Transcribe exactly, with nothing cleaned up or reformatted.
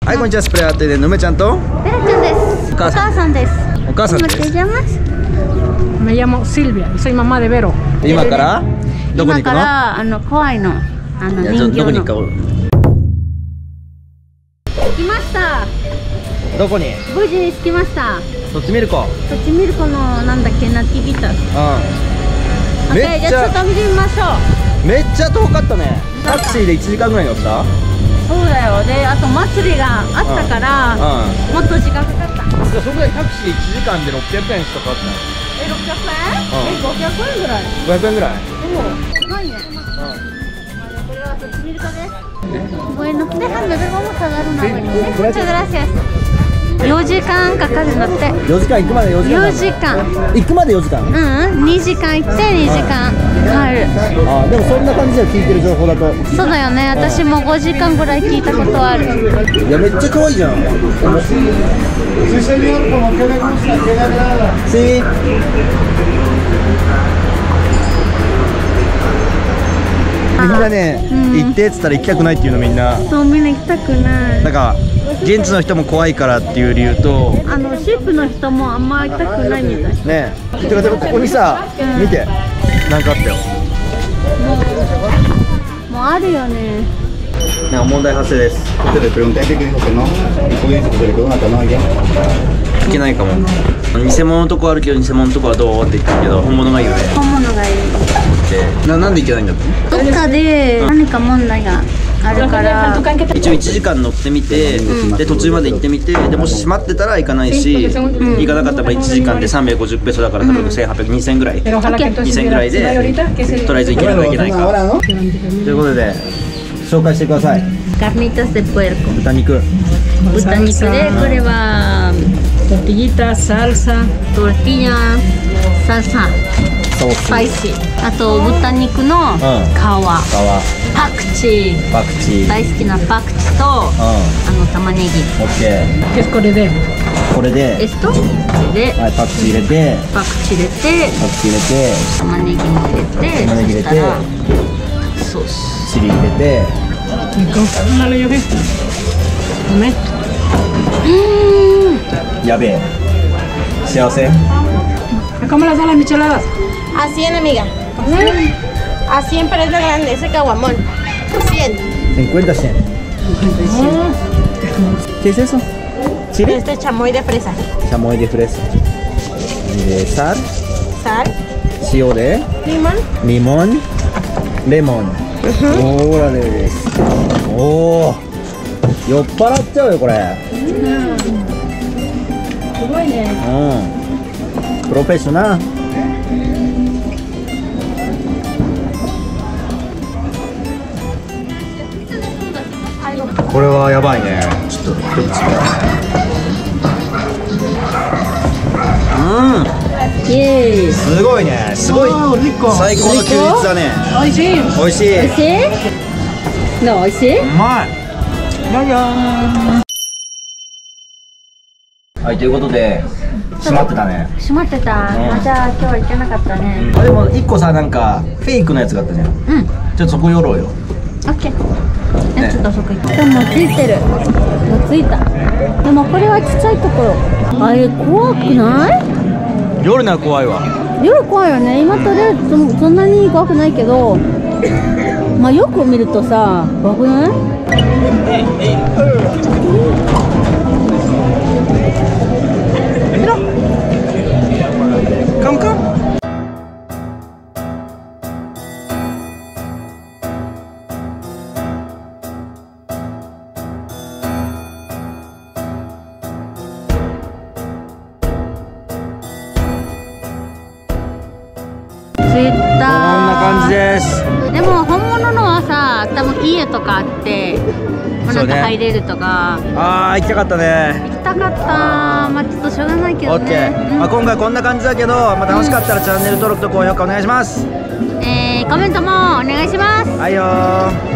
はい、こんにちは。スプレーアートでのめちゃんとベラちゃんです。お母さんです。 お母さんです。 ¿Cómo te llamas? Me llamo Silvia y soy mamá de Vero. 今からどこに行くの？今からあの怖いのあの人形の。 どこに行くか。 来ました。 どこに？ 無事に着きました。 そっち見る子。 そっち見る子のなんだっけナティビタス。 うん。めっちゃ。 じゃあちょっと見てみましょう。 めっちゃ遠かったね。タクシーでいちじかんぐらい乗った？ そうだよ。で、あと祭りがあったから、もっと時間かかった。 そこでタクシーいちじかんでろっぴゃくえんしかかかってない。 え、ろっぴゃくえん？え、ごひゃくえんぐらい。 ごひゃくえんぐらい。 おお、すごいね。これはそっち見る子です。Bueno, déjame ver, vamos a dar una vuelta. Muchas gracias. よじかんかかるんだって。 よじかん行くまでよじかん。 よじかん。 行くまでよじかん。 うん、にじかん行ってにじかん帰る。 ああ、でもそんな感じで聞いてる情報だと。そうだよね。私もごじかんぐらい聞いたことある。 いや、めっちゃ可愛いじゃん。Sí。みんなね、行ってっつったら行きたくないっていうのみんな。 そう、みんな行きたくない。 なんか現地の人も怖いからっていう理由と、 あのシープの人もあんま行きたくないみたい。 ねえ、てかでもここにさ、見て、なんかあったよ。 もうあるよね。 なんか問題発生です。いけないかも。偽物のとこあるけど偽物のとこはどうって言ったけど本物がいいよね。 本物がいい。 な、なんでいけないんだって。 どっかで何か問題があるから。 一応いちじかん乗ってみて、うん、で途中まで行ってみて、でもし閉まってたら行かないし、うん、行かなかったらいちじかんでさんびゃくごじゅうペソだから多分せんはっぴゃく、にせんぐらい、にせんぐらいでとりあえず行けるか行けないかということで紹介してください。 Carnitas de puerco。 豚肉。 豚肉でこれは tortillita、salsa、 tortilla、salsa、スパイシー。あと豚肉の皮、パクチー、 パクチー大好きなパクチーと、あの玉ねぎ。 オッケー。 これでこれでエストでパクチー入れてパクチー入れてパクチー入れて玉ねぎも入れて、 玉ねぎ入れてソースチリ入れて。やべえ。幸せ。 ¿Cómo las dan las micheladas? A cien, amiga. A cien, pero es de grande, ese caguamón. cien. cincuenta cien. ¿Qué es eso? ¿Chile? Este es chamoy de fresa. Chamoy de fresa. De sal. Sal. Shio de. Limón. Limón. Lemon. ほらです。おお。酔っ払っちゃうよこれ。 すごいね。 うん。プロフェッショナル。これはやばいね。ちょっと一口。うん。 イエーイ。 すごいね。すごい。最高の休日だね。 おいしい。 おいしい。 おいしい。どうおいしい？ うまい。ややー。はい、ということで閉まってたね。 閉まってた。あ、じゃあ今日は行けなかったね。 あ、でも一個さ、なんかフェイクのやつがあったじゃん。うん。ちょっとそこ寄ろうよ。 オッケー。え、ちょっとそこ行って。でもついてる。もうついた。でもこれはちっちゃいところ。あれ怖くない？ 夜なら怖いわ。 夜怖いよね。今とりあえず そ, そんなに怖くないけど、まあよく見るとさ、怖くない？ カムカム。 ツイッター。 こんな感じです。 でも本物のはさ、多分家とかあって、まあ、なんか入れるとか。 ね、ああ、行きたかったね。 行きたかった。まあちょっとしょうがないけどね。 オッケー。まあ今回こんな感じだけど、まあ楽しかったらチャンネル登録と高評価お願いします。 えー、コメントもお願いします。 はいよー。